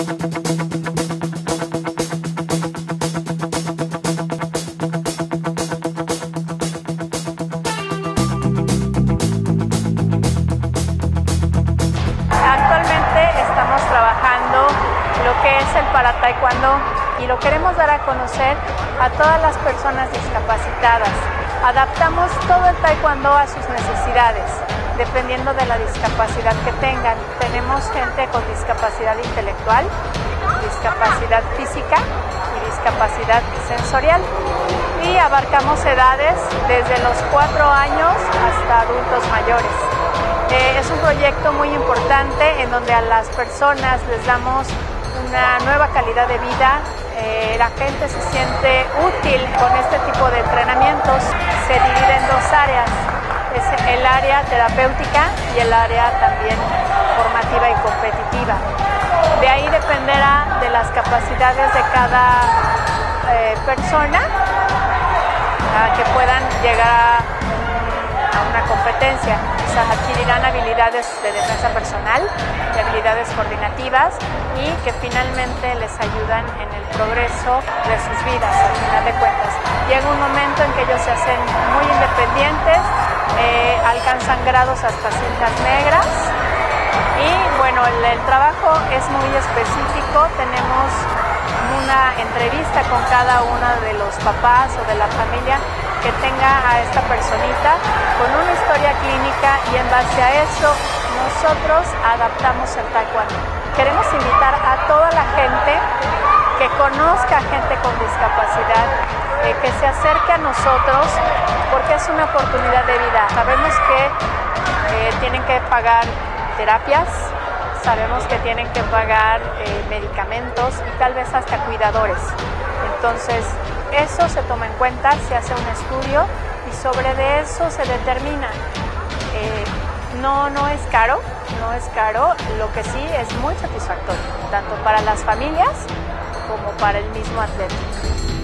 Lo que es el para taekwondo y lo queremos dar a conocer a todas las personas discapacitadas. Adaptamos todo el taekwondo a sus necesidades, dependiendo de la discapacidad que tengan. Tenemos gente con discapacidad intelectual, discapacidad física y discapacidad sensorial. Y abarcamos edades desde los 4 años hasta adultos mayores. Es un proyecto muy importante en donde a las personas les damos una nueva calidad de vida. La gente se siente útil con este tipo de entrenamientos. Se divide en 2 áreas, es el área terapéutica y el área también formativa y competitiva. De ahí dependerá de las capacidades de cada persona a que puedan llegar a una competencia. O sea, adquirirán habilidades de defensa personal, de habilidades coordinativas y que finalmente les ayudan en el progreso de sus vidas, al final de cuentas. Llega un momento en que ellos se hacen muy independientes, alcanzan grados hasta cintas negras y bueno, el trabajo es muy específico. Tenemos una entrevista con cada uno de los papás o de la familia que tenga a esta personita con una historia clínica y en base a eso nosotros adaptamos el taekwondo. Queremos invitar a toda la gente que conozca a gente con discapacidad, que se acerque a nosotros porque es una oportunidad de vida. Sabemos que tienen que pagar terapias, sabemos que tienen que pagar medicamentos y tal vez hasta cuidadores. Entonces, eso se toma en cuenta, se hace un estudio y sobre de eso se determina. No es caro, lo que sí es muy satisfactorio, tanto para las familias como para el mismo atleta.